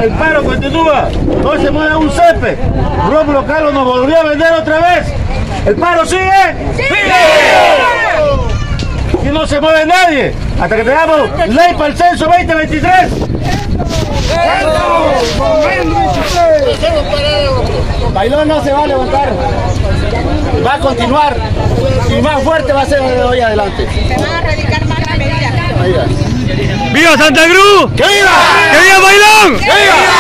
El paro continúa. No se mueve un cepe. Rómulo Carlos nos volvió a vender otra vez. ¿El paro sigue? ¡Sigue! Y no se mueve nadie hasta que tengamos ley para el censo 2023. Bailón no se va a levantar, va a continuar y más fuerte va a ser de hoy adelante. Se van a radicar más medidas. ¡Viva Santa Cruz! ¡Que viva! ¡Que viva Bailón! ¡Que viva!